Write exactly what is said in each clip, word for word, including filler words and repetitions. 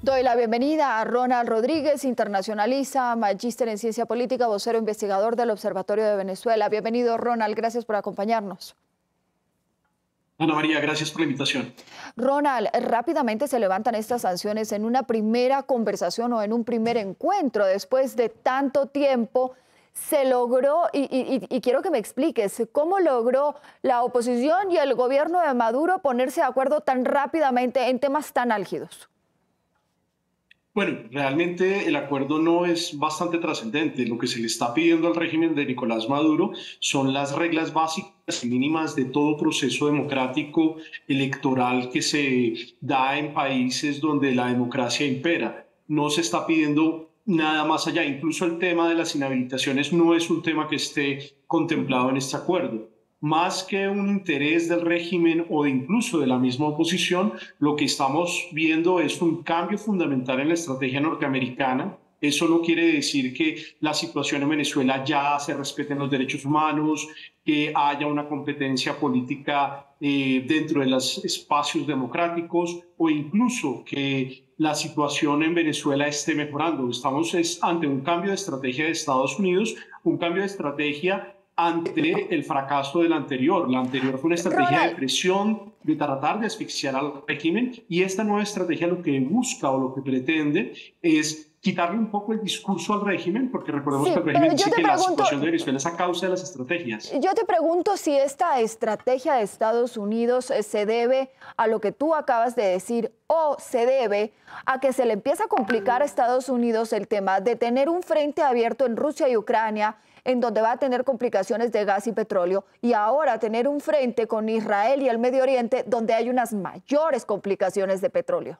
Doy la bienvenida a Ronald Rodríguez, internacionalista, magíster en ciencia política, vocero investigador del Observatorio de Venezuela. Bienvenido, Ronald, gracias por acompañarnos. Ana María, gracias por la invitación. Ronald, rápidamente se levantan estas sanciones en una primera conversación o en un primer encuentro. Después de tanto tiempo, se logró, y, y, y quiero que me expliques, ¿cómo logró la oposición y el gobierno de Maduro ponerse de acuerdo tan rápidamente en temas tan álgidos? Bueno, realmente el acuerdo no es bastante trascendente. Lo que se le está pidiendo al régimen de Nicolás Maduro son las reglas básicas y mínimas de todo proceso democrático electoral que se da en países donde la democracia impera. No se está pidiendo nada más allá. Incluso el tema de las inhabilitaciones no es un tema que esté contemplado en este acuerdo. Más que un interés del régimen o de incluso de la misma oposición, lo que estamos viendo es un cambio fundamental en la estrategia norteamericana. Eso no quiere decir que la situación en Venezuela ya se respeten los derechos humanos, que haya una competencia política eh, dentro de los espacios democráticos o incluso que la situación en Venezuela esté mejorando. Estamos es, ante un cambio de estrategia de Estados Unidos, un cambio de estrategia ante el fracaso del anterior. La anterior fue una estrategia de Ronald, presión, de tratar de asfixiar al régimen, y esta nueva estrategia lo que busca o lo que pretende es quitarle un poco el discurso al régimen, porque recordemos sí, que el pero régimen yo dice te que la pregunto, situación de Venezuela es a causa de las estrategias. yo te pregunto si esta estrategia de Estados Unidos eh, se debe a lo que tú acabas de decir o se debe a que se le empieza a complicar a Estados Unidos el tema de tener un frente abierto en Rusia y Ucrania, en donde va a tener complicaciones de gas y petróleo, y ahora tener un frente con Israel y el Medio Oriente, donde hay unas mayores complicaciones de petróleo.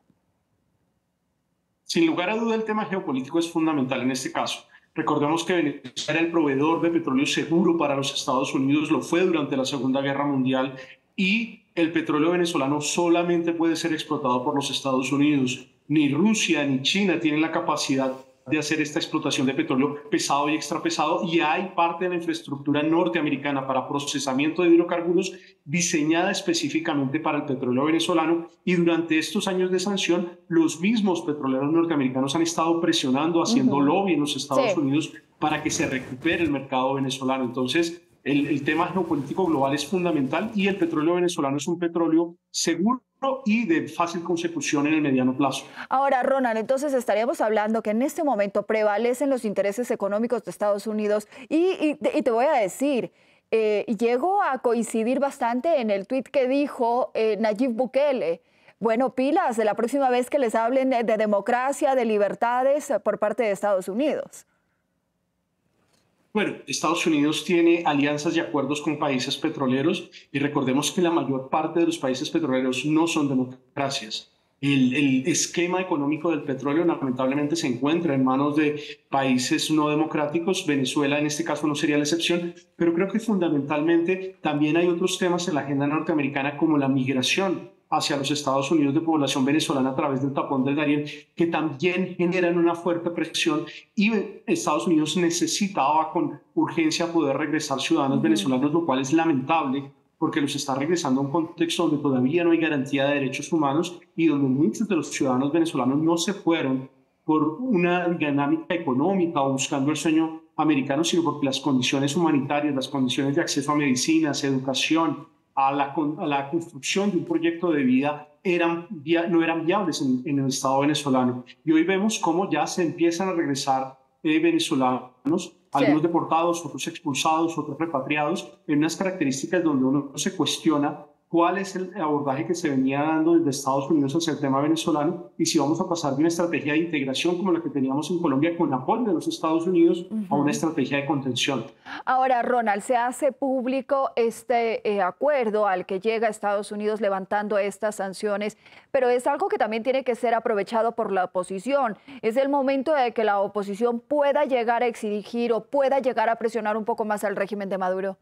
Sin lugar a duda, el tema geopolítico es fundamental en este caso. Recordemos que Venezuela era el proveedor de petróleo seguro para los Estados Unidos, lo fue durante la Segunda Guerra Mundial, y el petróleo venezolano solamente puede ser explotado por los Estados Unidos. Ni Rusia ni China tienen la capacidad de hacer esta explotación de petróleo pesado y extrapesado, y hay parte de la infraestructura norteamericana para procesamiento de hidrocarburos diseñada específicamente para el petróleo venezolano, y durante estos años de sanción los mismos petroleros norteamericanos han estado presionando, haciendo Uh-huh. lobby en los Estados Sí. Unidos para que se recupere el mercado venezolano. Entonces, el, el tema geopolítico global es fundamental, y el petróleo venezolano es un petróleo seguro y de fácil consecución en el mediano plazo. Ahora, Ronald, entonces estaríamos hablando que en este momento prevalecen los intereses económicos de Estados Unidos y, y, y te voy a decir, eh, llego a coincidir bastante en el tuit que dijo eh, Nayib Bukele. Bueno, pilas de la próxima vez que les hablen de, de democracia, de libertades eh, por parte de Estados Unidos. Bueno, Estados Unidos tiene alianzas y acuerdos con países petroleros, y recordemos que la mayor parte de los países petroleros no son democracias. El, el esquema económico del petróleo lamentablemente se encuentra en manos de países no democráticos. Venezuela en este caso no sería la excepción, pero creo que fundamentalmente también hay otros temas en la agenda norteamericana, como la migración hacia los Estados Unidos de población venezolana a través del tapón del Darién, que también generan una fuerte presión, y Estados Unidos necesitaba con urgencia poder regresar ciudadanos Uh-huh. venezolanos, lo cual es lamentable porque los está regresando a un contexto donde todavía no hay garantía de derechos humanos y donde muchos de los ciudadanos venezolanos no se fueron por una dinámica económica o buscando el sueño americano, sino porque las condiciones humanitarias, las condiciones de acceso a medicinas, educación, a la, a la construcción de un proyecto de vida eran, no eran viables en, en el Estado venezolano. Y hoy vemos cómo ya se empiezan a regresar eh, venezolanos, Sí. algunos deportados, otros expulsados, otros repatriados, en unas características donde uno se cuestiona cuál es el abordaje que se venía dando desde Estados Unidos hacia el tema venezolano, y si vamos a pasar de una estrategia de integración como la que teníamos en Colombia con apoyo de los Estados Unidos Uh-huh. a una estrategia de contención. Ahora, Ronald, se hace público este eh, acuerdo al que llega Estados Unidos levantando estas sanciones, pero es algo que también tiene que ser aprovechado por la oposición. Es el momento de que la oposición pueda llegar a exigir o pueda llegar a presionar un poco más al régimen de Maduro.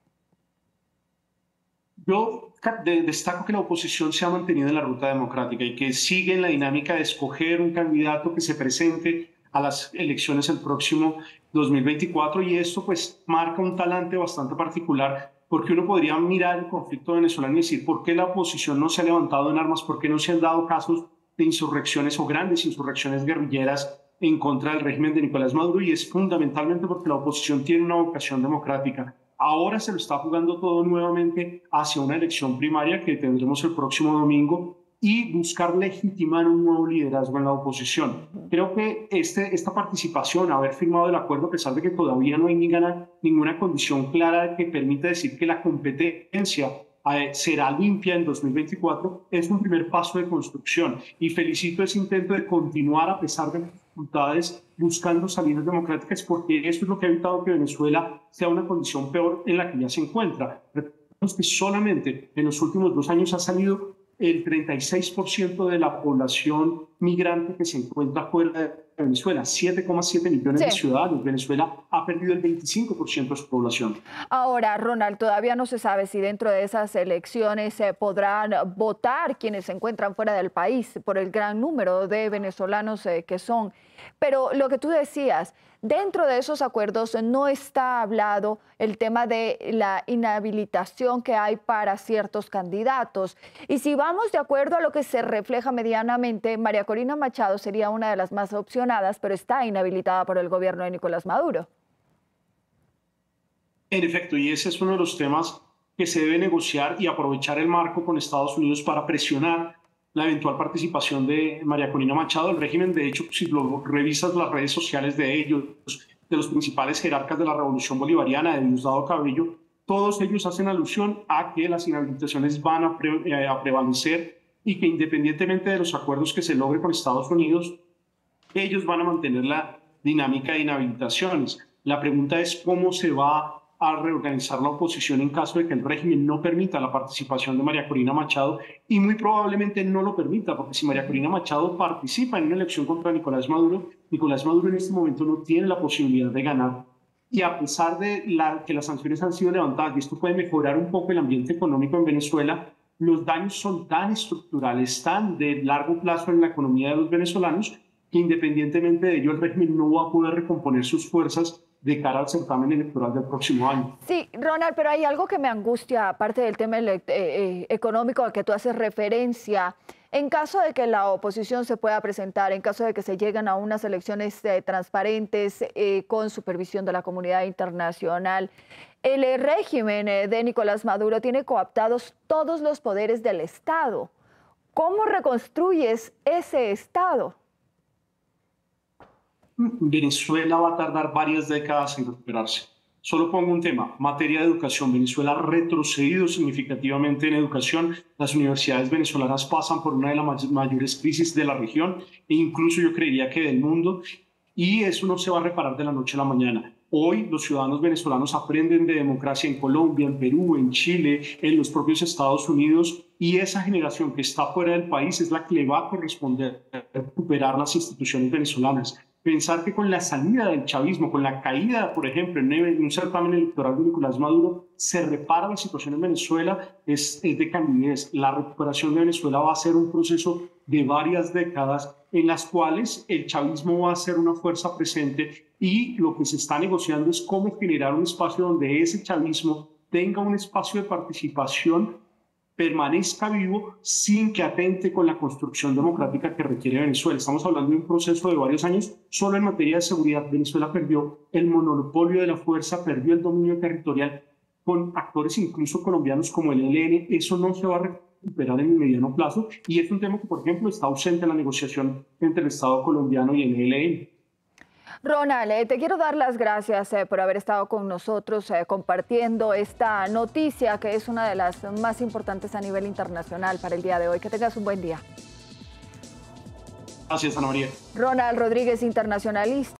Yo destaco que la oposición se ha mantenido en la ruta democrática y que sigue en la dinámica de escoger un candidato que se presente a las elecciones el próximo dos mil veinticuatro, y esto pues marca un talante bastante particular, porque uno podría mirar el conflicto venezolano y decir por qué la oposición no se ha levantado en armas, por qué no se han dado casos de insurrecciones o grandes insurrecciones guerrilleras en contra del régimen de Nicolás Maduro, y es fundamentalmente porque la oposición tiene una vocación democrática. Ahora se lo está jugando todo nuevamente hacia una elección primaria que tendremos el próximo domingo y buscar legitimar un nuevo liderazgo en la oposición. Creo que este, esta participación, haber firmado el acuerdo, a pesar de que todavía no hay ninguna, ninguna condición clara que permita decir que la competencia eh, será limpia en dos mil veinticuatro, es un primer paso de construcción. Y felicito ese intento de continuar a pesar de las dificultades buscando salidas democráticas, porque eso es lo que ha evitado que Venezuela sea una condición peor en la que ya se encuentra. Recordemos que solamente en los últimos dos años ha salido el treinta y seis por ciento de la población migrante que se encuentra fuera de Venezuela, siete coma siete millones sí. de ciudadanos. Venezuela ha perdido el veinticinco por ciento de su población. Ahora, Ronald, todavía no se sabe si dentro de esas elecciones eh, podrán votar quienes se encuentran fuera del país por el gran número de venezolanos eh, que son. Pero lo que tú decías, dentro de esos acuerdos no está hablado el tema de la inhabilitación que hay para ciertos candidatos. Y si vamos de acuerdo a lo que se refleja medianamente, María Corina Machado sería una de las más opcionadas, pero está inhabilitada por el gobierno de Nicolás Maduro. En efecto, y ese es uno de los temas que se debe negociar y aprovechar el marco con Estados Unidos para presionar la eventual participación de María Corina Machado. El régimen, de hecho, si lo revisas las redes sociales de ellos, de los principales jerarcas de la Revolución Bolivariana, de Diosdado Cabello, todos ellos hacen alusión a que las inhabilitaciones van a, pre, eh, a prevalecer y que independientemente de los acuerdos que se logre con Estados Unidos, ellos van a mantener la dinámica de inhabilitaciones. La pregunta es cómo se va a reorganizar la oposición en caso de que el régimen no permita la participación de María Corina Machado, y muy probablemente no lo permita, porque si María Corina Machado participa en una elección contra Nicolás Maduro, Nicolás Maduro en este momento no tiene la posibilidad de ganar. Y a pesar de la, que las sanciones han sido levantadas, y esto puede mejorar un poco el ambiente económico en Venezuela, los daños son tan estructurales, tan de largo plazo en la economía de los venezolanos, que independientemente de ello el régimen no va a poder recomponer sus fuerzas de cara al certamen electoral del próximo año. Sí, Ronald, pero hay algo que me angustia, aparte del tema eh, eh, económico al que tú haces referencia. En caso de que la oposición se pueda presentar, en caso de que se lleguen a unas elecciones eh, transparentes eh, con supervisión de la comunidad internacional, el eh, régimen eh, de Nicolás Maduro tiene cooptados todos los poderes del Estado. ¿Cómo reconstruyes ese Estado? Venezuela va a tardar varias décadas en recuperarse. Solo pongo un tema, materia de educación. Venezuela ha retrocedido significativamente en educación. Las universidades venezolanas pasan por una de las mayores crisis de la región e incluso yo creería que del mundo, y eso no se va a reparar de la noche a la mañana. Hoy los ciudadanos venezolanos aprenden de democracia en Colombia, en Perú, en Chile, en los propios Estados Unidos, y esa generación que está fuera del país es la que le va a corresponder recuperar las instituciones venezolanas. Pensar que con la salida del chavismo, con la caída, por ejemplo, en un certamen electoral de Nicolás Maduro, se repara la situación en Venezuela es, es de candidez. La recuperación de Venezuela va a ser un proceso de varias décadas en las cuales el chavismo va a ser una fuerza presente, y lo que se está negociando es cómo generar un espacio donde ese chavismo tenga un espacio de participación, permanezca vivo sin que atente con la construcción democrática que requiere Venezuela. Estamos hablando de un proceso de varios años. Solo en materia de seguridad, Venezuela perdió el monopolio de la fuerza, perdió el dominio territorial con actores incluso colombianos como el E L N. Eso no se va a recuperar en el mediano plazo, y es un tema que, por ejemplo, está ausente en la negociación entre el Estado colombiano y el E L N. Ronald, eh, te quiero dar las gracias eh, por haber estado con nosotros eh, compartiendo esta noticia que es una de las más importantes a nivel internacional para el día de hoy. Que tengas un buen día. Gracias, Ana María. Ronald Rodríguez, internacionalista.